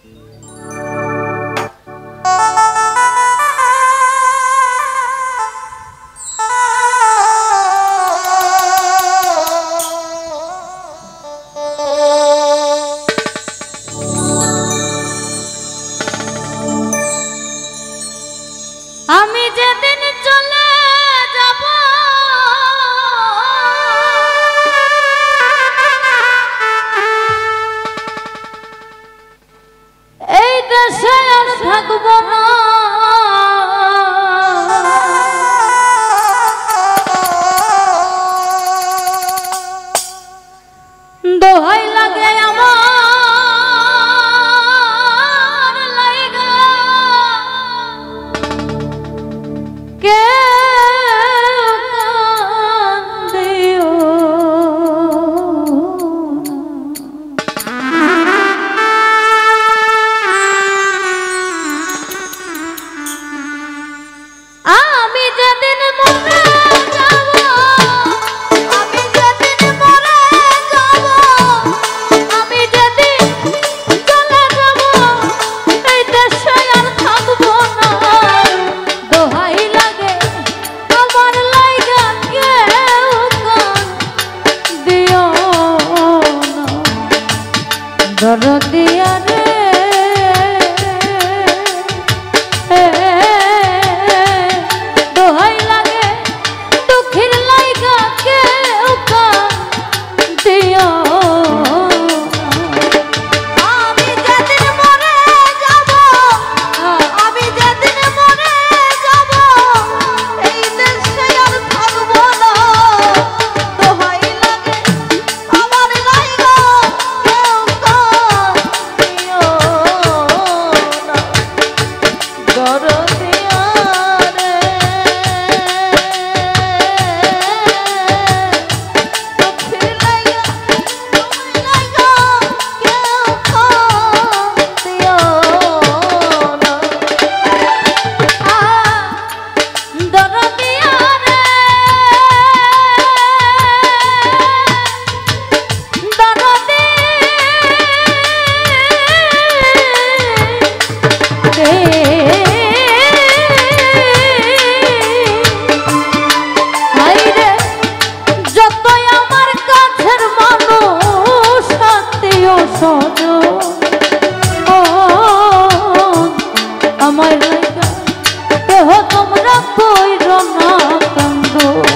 আমি যেদিন চলে যাব এই দেশে আর থাকব না, দোহাই লাগে আমার লাইগা কে কান্দিও আমি যেদিন মরে যাব, আমি যেদিন মরে যাব, আমি যেদিন চলে যাব এই দেশে আর থাকব না, দোহাই লাগে আমার লাইগা কেউ কান্দিও না, দরদিয়া রে দোহাই লাগে দুঃখের লাইগা কেউ কান্দিও আমি যেদিন মরে যাব, আমি যেদিন মরে যাব এই দেশে আর থাকব না, দোহাই লাগে আমার লাইগা কেউ কান্দিও না, দরদিয়া রে দুঃখের লাইগা তুমি লাইগা কেউ কান্দিও না, দরদিয়া রে দরদি হাইরে যতই আমার কাছের মানুষ আত্মীয় স্বজন আমার লাইগা দেহ তোমরা কইর না কান্দ,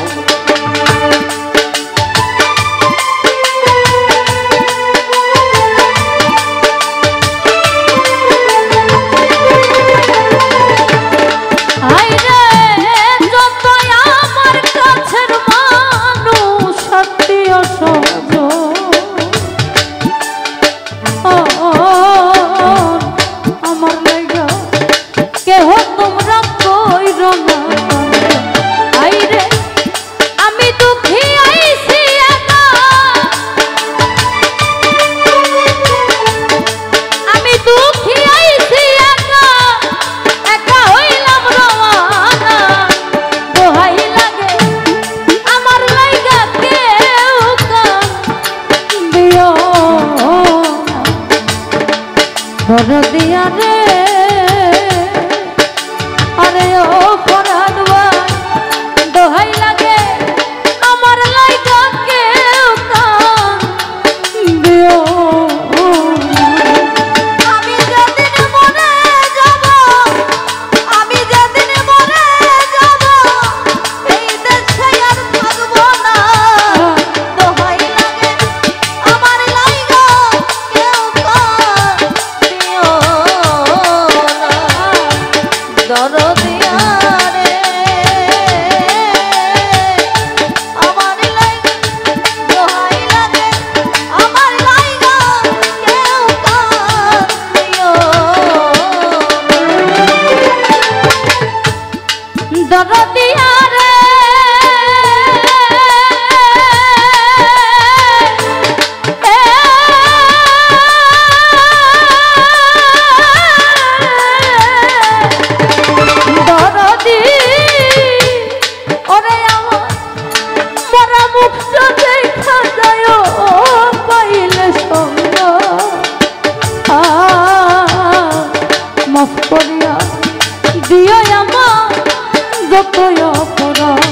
হাইরে যতই আমার কাছের মানুষ আত্মীয় স্বজন আমার লাইগা কেহ তোমরা কইর না কান্দ, হাইরে আমি দুঃখী আইছি একা, আমি দুঃখী আইছি একা, একা হইলাম রওয়ানা, দোহাই লাগে আমার লাইগা কেউ কান্দিও না, দরদিয়া রে আরে ও ফরহাদ ভাই দোহাই লাগে আমার লাইগা কেউ কান্দিও না, আমি যেদিন মরে যাব, আমি যেদিন মরে যাব এই দেশে আর থাকব না, দোহাই লাগে আমার লাইগা কেউ কান্দিও না, দরদিয়া রে আমার লাইগা দোহাই লাগে আমার লাইগা কেউ কান্দিও না, দরদিয়া রে মাফ করিয়া দিও আমার যত অপরাধ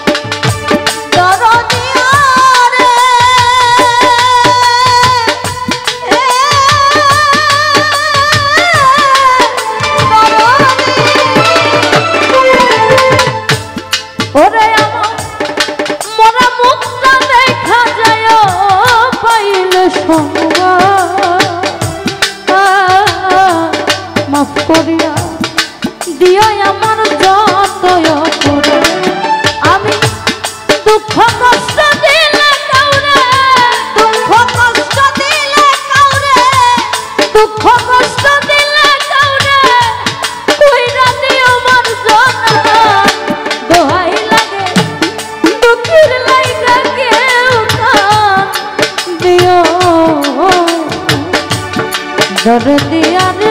মাফ করিয়া দিও আমার যত অপরাধ আমি দুঃখ কষ্ট দিলে কাউরে দুঃখ কষ্ট দিলে কাউরে দুঃখ কষ্ট দিলে কাউরে কইরা দিও আমার জনা দোহাই লাগে দুঃখের লাইগা কেউ কান দিও দরদি আরে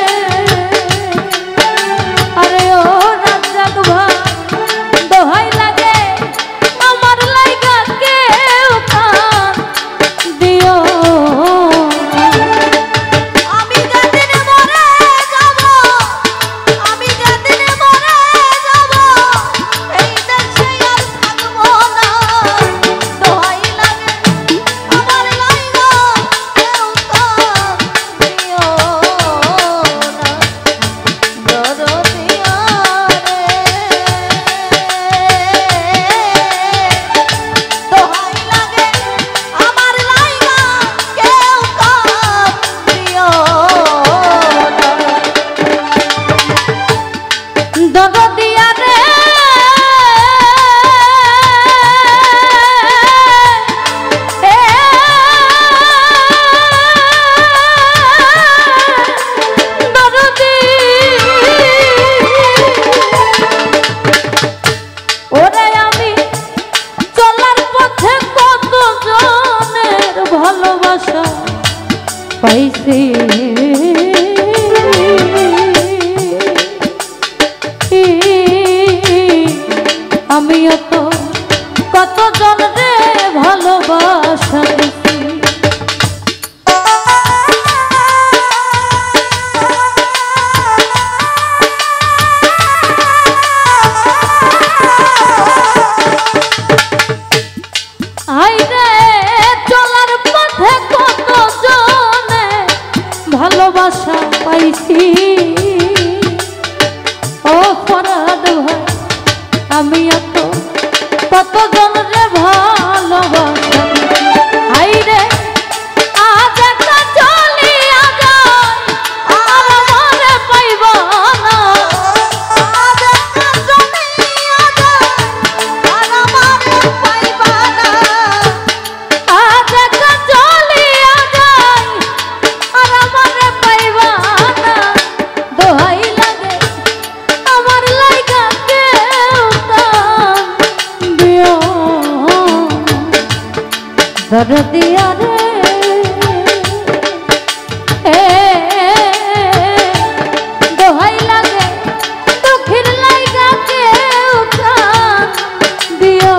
পাইছি আমিও তো কত জনরে ভালোবাসা দিছি ভালোবাসা পাইছি ও ফরাদ ভাই আমি এত কত জনরে ভালোবাসা আই রে আজ একটা চলিয়া যায় আর আমারে পাইব না আজ একটা চলিয়া যায় আর আমারে পাইব না আজ একটা চলিয়া যায় আর আমারে পাইব না দোহাই লাগে আমার লাইগা কেউ দান দিও দরদিয়া রে দোহাই লাগে দুঃখের লাইগা কেউ দান দিও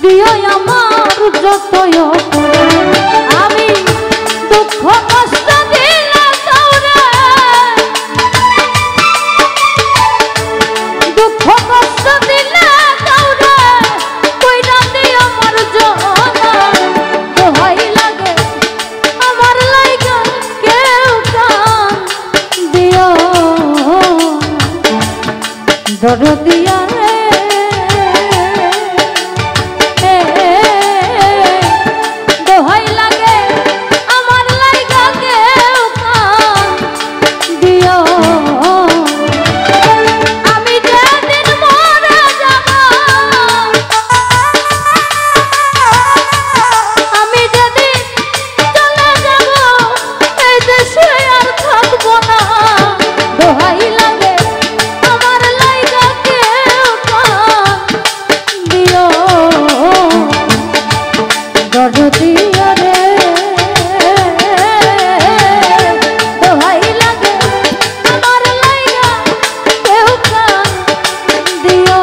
দিও আমার যতই আমি দুঃখ কষ্ট দিলাম কাউরে, দুঃখ কষ্ট দিলাম কাউরে, কইরা দিও আমার জনা দোহাই লাগে আমার লাইগা কেউ কান দিও দরদিয়া রে দোহাই লাগে আমার লাইগা কেউ কান দিও আমি যেদিন মরে যাব, আমি যেদিন চলে যাব এই দেশে আর থাকবো না, দোহাই লাগে আমার লাইগা কেউ কান দিও দরদিয়া রে দোহাই লাগে আমার লাইগা কেউ কান দিও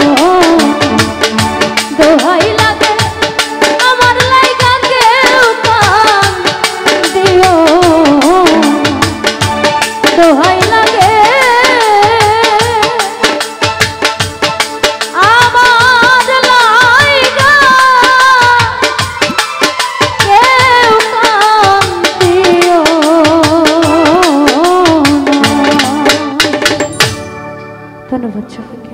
দোহাই লাগে আমার লাইগা কেউ কান দিও দোহাই লাগে আমার লাইগা কেউ কান দিও না। ধন্যবাদ।